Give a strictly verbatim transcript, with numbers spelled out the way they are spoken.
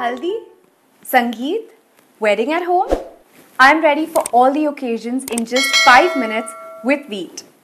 haldi, sangeet, wedding at home. I'm ready for all the occasions in just five minutes with Veet.